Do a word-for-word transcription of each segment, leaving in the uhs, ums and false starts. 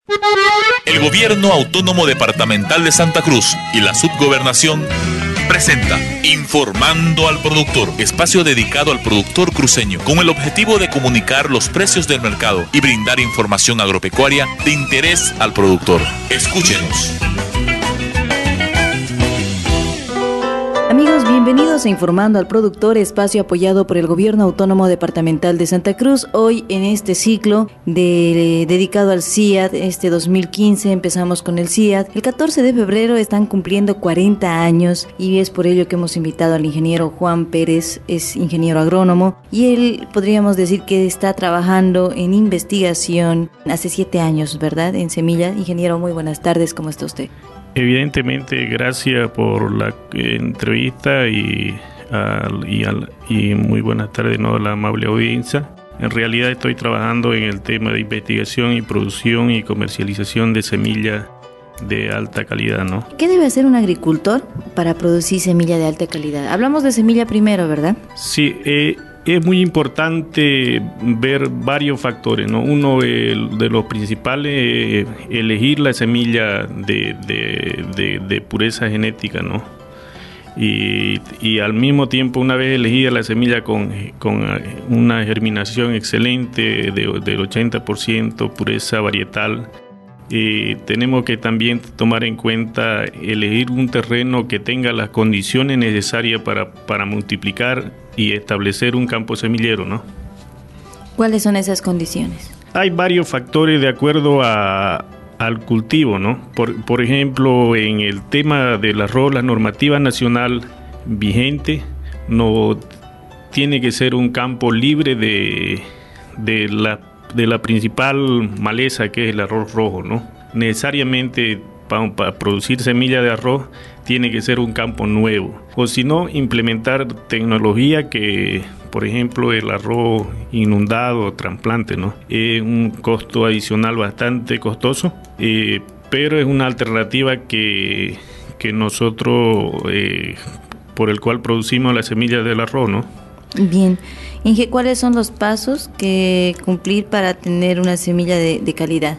El Gobierno Autónomo Departamental de Santa Cruz y la Subgobernación presenta Informando al Productor, espacio dedicado al productor cruceño, con el objetivo de comunicar los precios del mercado y brindar información agropecuaria de interés al productor. Escúchenos. Amigos, bienvenidos a Informando al Productor, espacio apoyado por el Gobierno Autónomo Departamental de Santa Cruz. Hoy en este ciclo de, dedicado al C I A D, este dos mil quince, empezamos con el C I A D. El catorce de febrero están cumpliendo cuarenta años y es por ello que hemos invitado al ingeniero Juan Pérez, es ingeniero agrónomo, y él podríamos decir que está trabajando en investigación hace siete años, ¿verdad? En semilla. Ingeniero, muy buenas tardes, ¿cómo está usted? Evidentemente, gracias por la eh, entrevista y, al, y, al, y muy buenas tardes, ¿no?, a la amable audiencia. En realidad estoy trabajando en el tema de investigación y producción y comercialización de semillas de alta calidad, ¿no? ¿Qué debe hacer un agricultor para producir semilla de alta calidad? Hablamos de semilla primero, ¿verdad? Sí, eh, es muy importante ver varios factores, ¿no? Uno el, de los principales es elegir la semilla de, de, de, de pureza genética, ¿no? Y, y al mismo tiempo, una vez elegida la semilla con, con una germinación excelente de, del ochenta por ciento, pureza varietal, Eh, tenemos que también tomar en cuenta elegir un terreno que tenga las condiciones necesarias para, para multiplicar y establecer un campo semillero, ¿no? ¿Cuáles son esas condiciones? Hay varios factores de acuerdo a, al cultivo, ¿no? Por, por ejemplo, en el tema del arroz, la normativa nacional vigente no tiene que ser un campo libre de, de la de la principal maleza, que es el arroz rojo, ¿no? Necesariamente para, para producir semilla de arroz tiene que ser un campo nuevo, o si no, implementar tecnología que, por ejemplo, el arroz inundado o trasplante, ¿no? Es un costo adicional bastante costoso, eh, pero es una alternativa que, que nosotros, eh, por el cual producimos las semillas del arroz, ¿no? Bien. Inge, ¿cuáles son los pasos que cumplir para tener una semilla de, de calidad?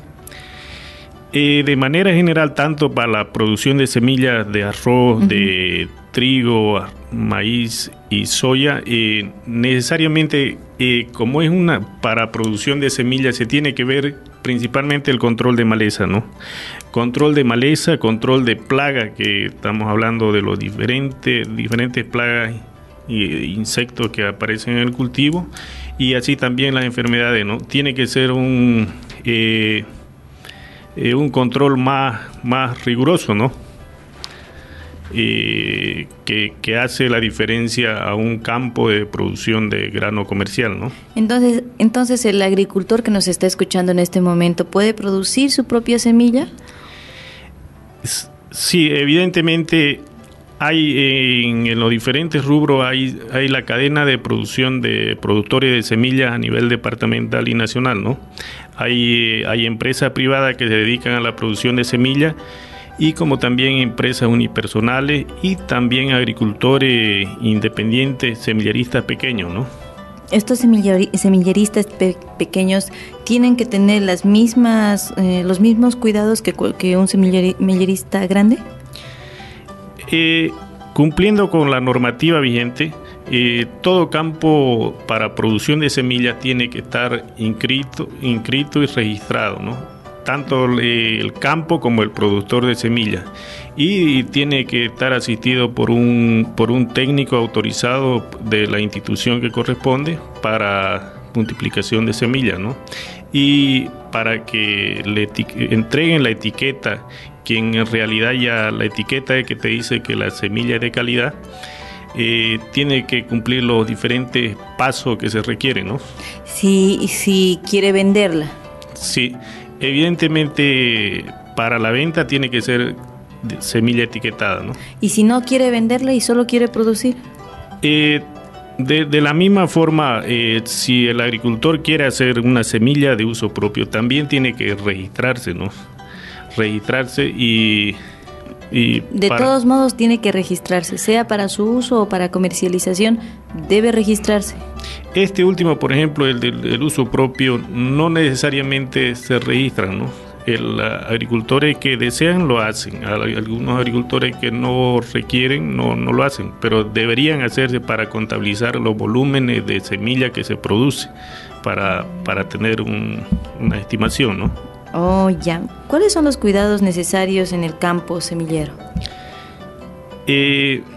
Eh, de manera general, tanto para la producción de semillas de arroz, uh-huh. de trigo, maíz y soya, eh, necesariamente, eh, como es una para producción de semillas, se tiene que ver principalmente el control de maleza, ¿no? Control de maleza, control de plaga, que estamos hablando de los diferentes, diferentes plagas y insectos que aparecen en el cultivo, y así también las enfermedades, ¿no? Tiene que ser un eh, eh, un control más, más riguroso, ¿no? Eh, que, que hace la diferencia a un campo de producción de grano comercial, ¿no? Entonces, entonces el agricultor que nos está escuchando en este momento, ¿puede producir su propia semilla? Sí, evidentemente. Hay en, en los diferentes rubros hay, hay la cadena de producción de productores de semillas a nivel departamental y nacional, ¿no? Hay, hay empresas privadas que se dedican a la producción de semillas, y como también empresas unipersonales y también agricultores independientes, semilleristas pequeños, ¿no? Estos semiller, semilleristas pe- pequeños tienen que tener las mismas, eh, los mismos cuidados que, que un semillerista grande. Eh, cumpliendo con la normativa vigente, eh, todo campo para producción de semillas tiene que estar inscrito, inscrito y registrado, ¿no? Tanto eh, el campo como el productor de semillas, y tiene que estar asistido por un, por un técnico autorizado de la institución que corresponde para multiplicación de semillas, ¿no? Y para que le eti- entreguen la etiqueta, que en realidad ya la etiqueta es que te dice que la semilla es de calidad, eh, tiene que cumplir los diferentes pasos que se requieren, ¿no? Si, si quiere venderla. Sí, evidentemente para la venta tiene que ser semilla etiquetada, ¿no? ¿Y si no quiere venderla y solo quiere producir? Eh, de, de la misma forma, eh, si el agricultor quiere hacer una semilla de uso propio, también tiene que registrarse, ¿no? registrarse y, y de para... todos modos tiene que registrarse, sea para su uso o para comercialización, debe registrarse. Este último, por ejemplo, el del el uso propio, no necesariamente se registran, ¿no? El, agricultores que desean lo hacen, algunos agricultores que no requieren no, no lo hacen, pero deberían hacerse para contabilizar los volúmenes de semilla que se produce para, para tener un, una estimación, ¿no? Oh, ya. ¿Cuáles son los cuidados necesarios en el campo semillero? Eh,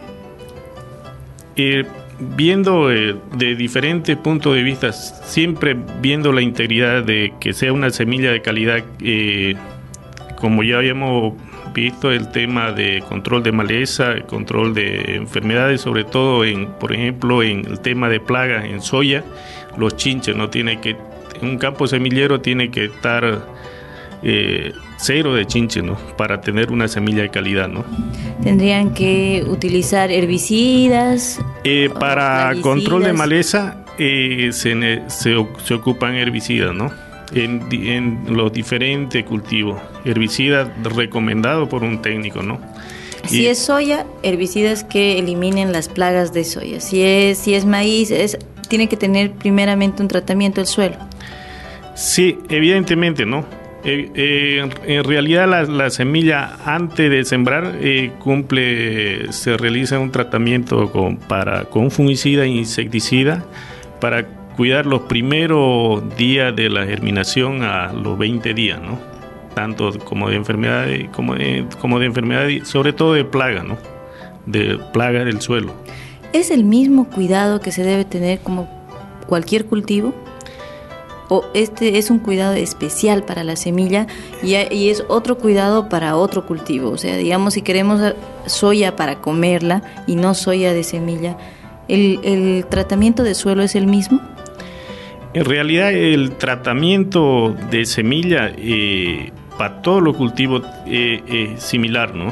eh, viendo eh, de diferentes puntos de vista, siempre viendo la integridad de que sea una semilla de calidad, eh, como ya habíamos visto, el tema de control de maleza, el control de enfermedades, sobre todo en, por ejemplo, en el tema de plagas en soya, los chinches, no tiene que, en un campo semillero tiene que estar eh, cero de chinche, ¿no? Para tener una semilla de calidad, ¿no? ¿Tendrían que utilizar herbicidas? Eh, para control de maleza eh, se, se, se ocupan herbicidas, ¿no? En, en los diferentes cultivos. Herbicidas recomendados por un técnico, ¿no? Si y, es soya, herbicidas que eliminen las plagas de soya. Si es, si es maíz, es, tiene que tener primeramente un tratamiento del suelo. Sí, evidentemente, ¿no? Eh, eh, en realidad la, la semilla antes de sembrar eh, cumple, se realiza un tratamiento con, para, con fungicida e insecticida para cuidar los primeros días de la germinación a los veinte días, ¿no? Tanto como de enfermedades, como de, como de enfermedades, sobre todo de plagas, ¿no? De plagas del suelo. ¿Es el mismo cuidado que se debe tener como cualquier cultivo? ¿O este es un cuidado especial para la semilla y, y es otro cuidado para otro cultivo? O sea, digamos, si queremos soya para comerla y no soya de semilla, ¿el, el tratamiento de suelo es el mismo? En realidad el tratamiento de semilla eh, para todos los cultivos eh, es similar, ¿no?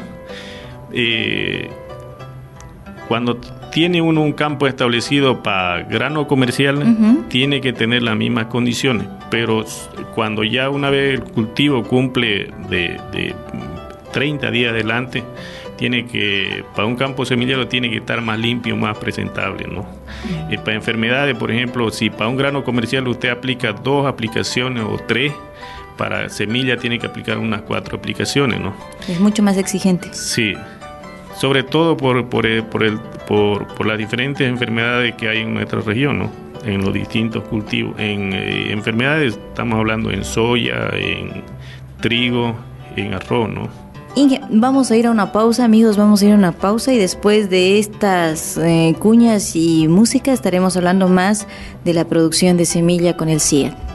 Eh, cuando tiene uno un campo establecido para grano comercial, uh-huh, tiene que tener las mismas condiciones, pero cuando ya una vez el cultivo cumple de, de treinta días adelante, tiene que, para un campo semillero tiene que estar más limpio, más presentable, ¿no? Uh-huh. Eh, para enfermedades, por ejemplo, si para un grano comercial usted aplica dos aplicaciones o tres, para semilla tiene que aplicar unas cuatro aplicaciones, ¿no? Es mucho más exigente. Sí. Sobre todo por por, el, por, el, por por las diferentes enfermedades que hay en nuestra región, ¿no? En los distintos cultivos. En eh, enfermedades estamos hablando en soya, en trigo, en arroz, ¿no? Inge, vamos a ir a una pausa, amigos, vamos a ir a una pausa y después de estas eh, cuñas y música estaremos hablando más de la producción de semilla con el C I A D.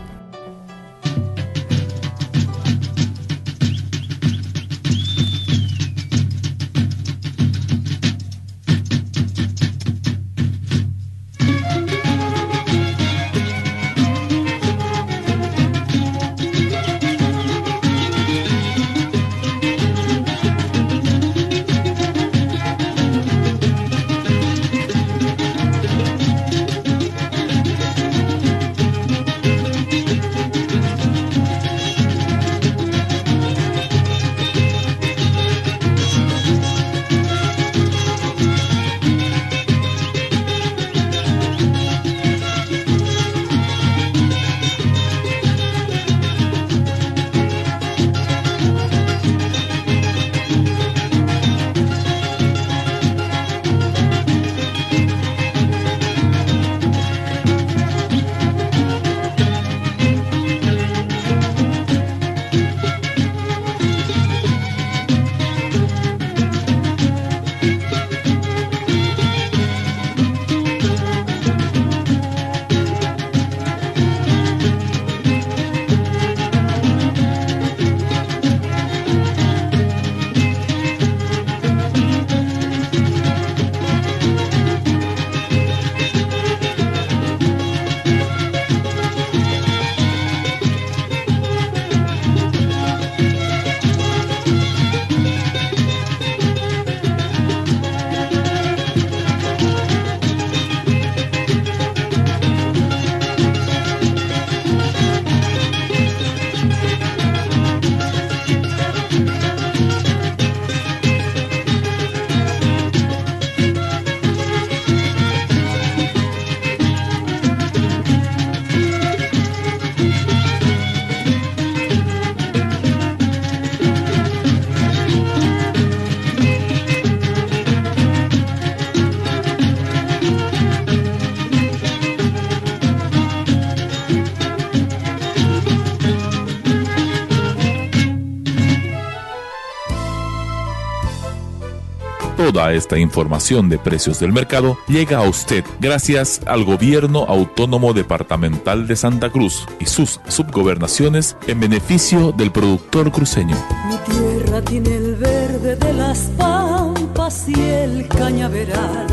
Toda esta información de precios del mercado llega a usted gracias al Gobierno Autónomo Departamental de Santa Cruz y sus subgobernaciones en beneficio del productor cruceño. Mi tierra tiene el verde de las pampas y el cañaveral.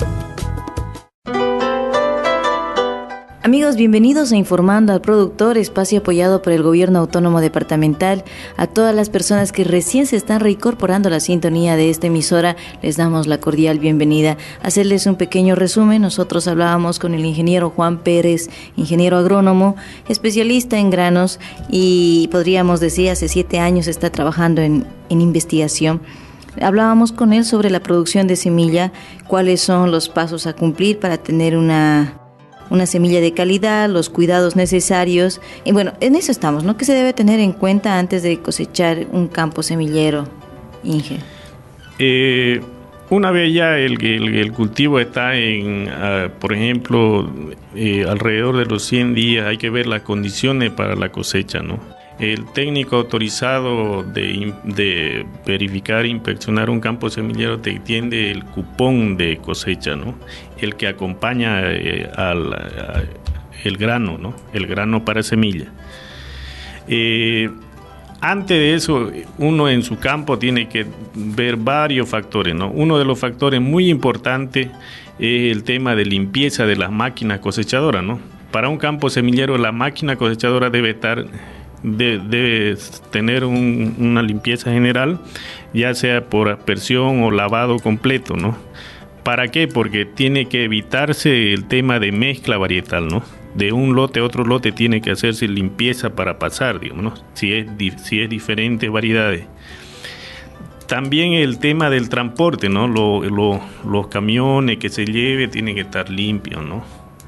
Amigos, bienvenidos a Informando al Productor, espacio apoyado por el Gobierno Autónomo Departamental. A todas las personas que recién se están reincorporando a la sintonía de esta emisora, les damos la cordial bienvenida. Hacerles un pequeño resumen, nosotros hablábamos con el ingeniero Juan Pérez, ingeniero agrónomo, especialista en granos y podríamos decir hace siete años está trabajando en, en investigación. Hablábamos con él sobre la producción de semilla, cuáles son los pasos a cumplir para tener una... una semilla de calidad, los cuidados necesarios. Y bueno, en eso estamos, ¿no? ¿Qué se debe tener en cuenta antes de cosechar un campo semillero, Inge? Eh, una vez ya el, el, el cultivo está en, uh, por ejemplo, eh, alrededor de los cien días, hay que ver las condiciones para la cosecha, ¿no? El técnico autorizado de, de verificar e inspeccionar un campo semillero te tiende el cupón de cosecha, ¿no? El que acompaña eh, al a, el grano, ¿no? El grano para semilla. Eh, antes de eso, uno en su campo tiene que ver varios factores, ¿no? Uno de los factores muy importantes es el tema de limpieza de las máquinas cosechadoras, ¿no? Para un campo semillero, la máquina cosechadora debe estar De, debe tener un, una limpieza general, ya sea por aspersión o lavado completo, ¿no? ¿Para qué? Porque tiene que evitarse el tema de mezcla varietal, ¿no? De un lote a otro lote tiene que hacerse limpieza para pasar, digamos, ¿no? Si es, si es diferentes variedades. También el tema del transporte, ¿no? Lo, lo, los camiones que se lleve tienen que estar limpios, ¿no?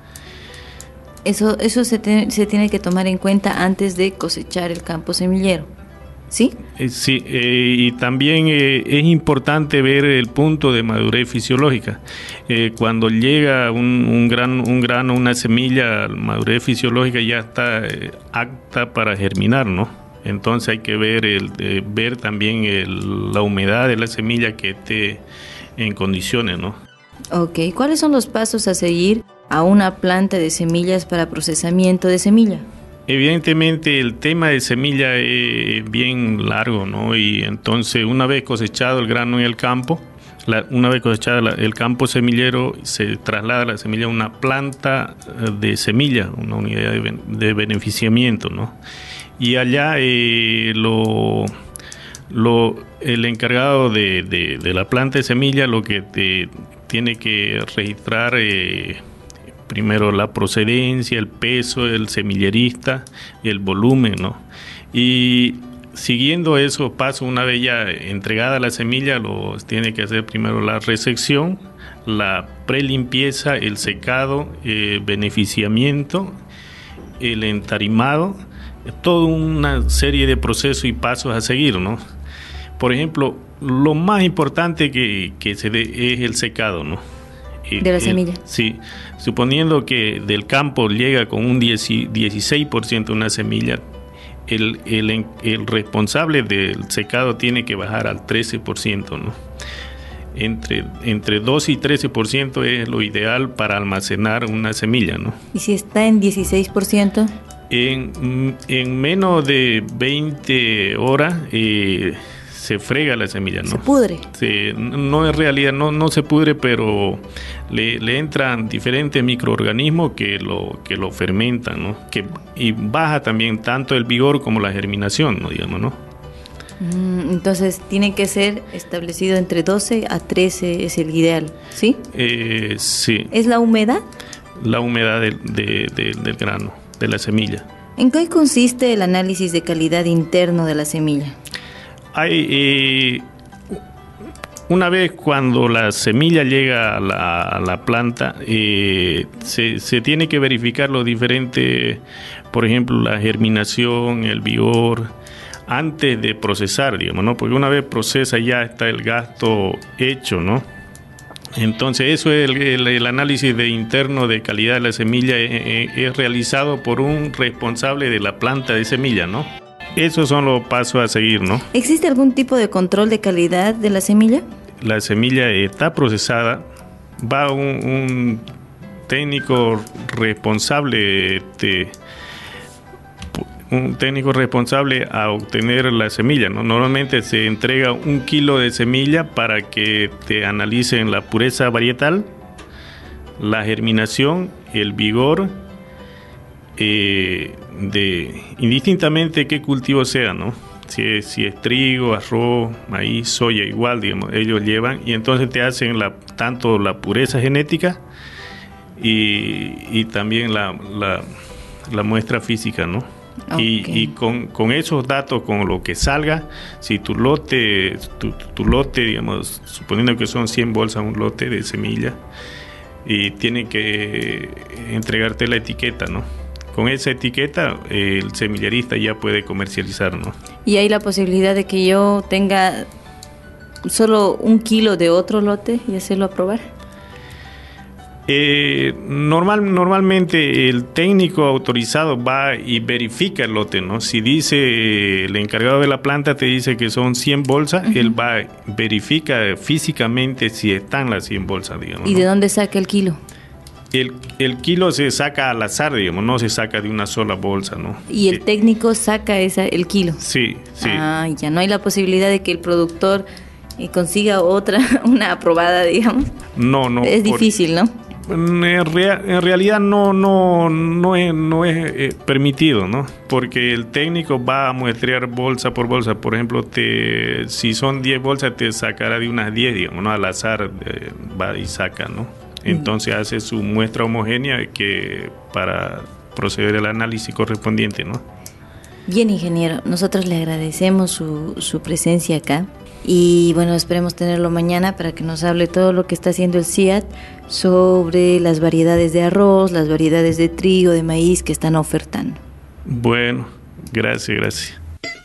Eso, eso se, te, se tiene que tomar en cuenta antes de cosechar el campo semillero, ¿sí? Eh, sí, eh, y también eh, es importante ver el punto de madurez fisiológica. Eh, cuando llega un, un, gran, un grano, una semilla, madurez fisiológica ya está eh, apta para germinar, ¿no? Entonces hay que ver, el, eh, ver también el, la humedad de la semilla que esté en condiciones, ¿no? Ok, ¿cuáles son los pasos a seguir a una planta de semillas para procesamiento de semilla? Evidentemente el tema de semilla es bien largo, ¿no? Y entonces una vez cosechado el grano en el campo, la, una vez cosechado la, el campo semillero, se traslada la semilla a una planta de semilla, una unidad de, de beneficiamiento, ¿no? Y allá eh, lo, lo, el encargado de, de, de la planta de semilla lo que te, tiene que registrar eh, primero la procedencia, el peso del semillerista, el volumen, ¿no? Y siguiendo esos pasos, una vez ya entregada la semilla, los tiene que hacer primero la resección, la prelimpieza, el secado, el beneficiamiento, el entarimado, toda una serie de procesos y pasos a seguir, ¿no? Por ejemplo, lo más importante que, que se dé es el secado, ¿no? De la semilla. El, sí, suponiendo que del campo llega con un dieciséis por ciento una semilla, el, el, el responsable del secado tiene que bajar al trece por ciento, ¿no? Entre, entre dos y trece por ciento es lo ideal para almacenar una semilla, ¿no? ¿Y si está en dieciséis por ciento? En, en menos de veinte horas eh, se frega la semilla, ¿no? Se pudre. Se, no, en realidad no, no se pudre, pero le, le entran diferentes microorganismos que lo, que lo fermentan, ¿no? Que, y baja también tanto el vigor como la germinación, ¿no? Digamos, ¿no? Mm, entonces tiene que ser establecido entre doce a trece, es el ideal, ¿sí? Eh, sí. ¿Es la humedad? La humedad de, de, de, del grano, de la semilla. ¿En qué consiste el análisis de calidad interno de la semilla? Hay, eh, una vez cuando la semilla llega a la, a la planta, eh, se, se tiene que verificar los diferentes, por ejemplo, la germinación, el vigor, antes de procesar, digamos, ¿no? Porque una vez procesa ya está el gasto hecho, ¿no? Entonces eso es el, el, el análisis de interno de calidad de la semilla, es, es realizado por un responsable de la planta de semilla, ¿no? Esos son los pasos a seguir, ¿no? ¿Existe algún tipo de control de calidad de la semilla? la semilla está procesada, va un, un técnico responsable, este, un técnico responsable a obtener la semilla, ¿no? Normalmente se entrega un kilo de semilla para que te analicen la pureza varietal, la germinación, el vigor, eh, de indistintamente qué cultivo sea, ¿no? Si es, si es trigo, arroz, maíz, soya, igual, digamos, ellos llevan y entonces te hacen la, tanto la pureza genética y, y también la, la, la muestra física, ¿no? Okay. Y, y con, con esos datos, con lo que salga, si tu lote, tu, tu lote, digamos, suponiendo que son cien bolsas un lote de semilla, y tienen que entregarte la etiqueta, ¿no? Con esa etiqueta eh, el semillarista ya puede comercializar, ¿no? ¿Y hay la posibilidad de que yo tenga solo un kilo de otro lote y hacerlo a probar? Eh, normal, normalmente el técnico autorizado va y verifica el lote, ¿no? Si dice eh, el encargado de la planta te dice que son cien bolsas, uh-huh. él va, verifica físicamente si están las cien bolsas, digamos. ¿Y ¿no? de dónde saca el kilo? El, el kilo se saca al azar, digamos, no se saca de una sola bolsa, ¿no? ¿Y el eh, técnico saca esa, el kilo? Sí, sí. Ah, ya no hay la posibilidad de que el productor eh, consiga otra, una aprobada, digamos. No, no. Es difícil, por, ¿no? En, rea, en realidad no, no, no es, no es eh, permitido, ¿no? Porque el técnico va a muestrear bolsa por bolsa. Por ejemplo, te, si son diez bolsas, te sacará de unas diez, digamos, ¿no? Al azar eh, va y saca, ¿no? Entonces hace su muestra homogénea que para proceder al análisis correspondiente, ¿no? Bien, ingeniero, nosotros le agradecemos su, su presencia acá y bueno, esperemos tenerlo mañana para que nos hable todo lo que está haciendo el C I A T sobre las variedades de arroz, las variedades de trigo, de maíz que están ofertando. Bueno, gracias, gracias.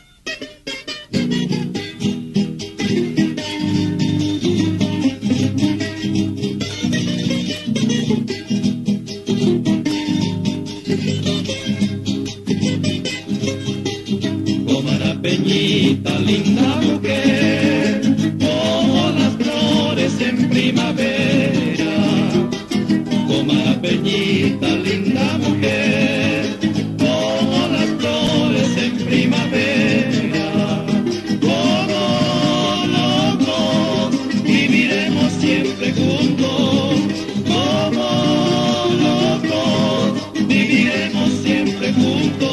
Peñita, linda mujer, como las flores en primavera. Coma Peñita, linda mujer, como las flores en primavera. Como locos viviremos siempre juntos. Como locos viviremos siempre juntos.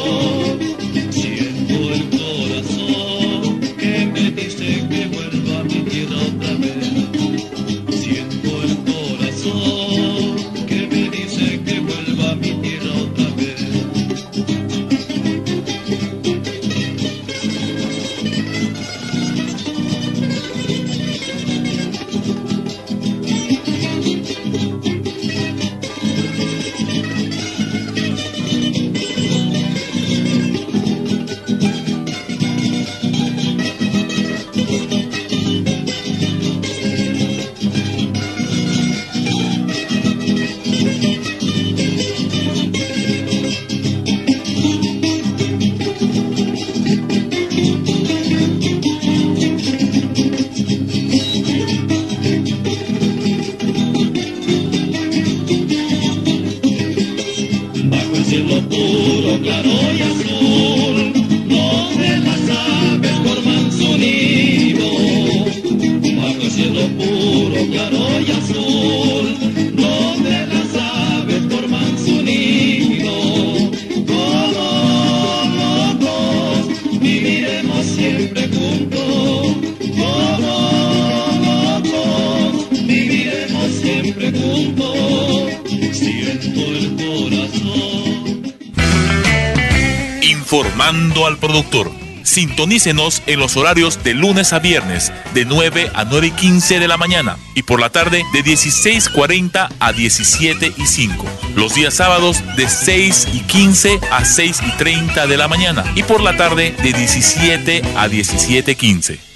Informando al productor. Sintonícenos en los horarios de lunes a viernes de nueve a nueve y quince de la mañana y por la tarde de dieciséis cuarenta a diecisiete y cinco. Los días sábados de seis y quince a seis y treinta de la mañana y por la tarde de diecisiete a diecisiete y quince.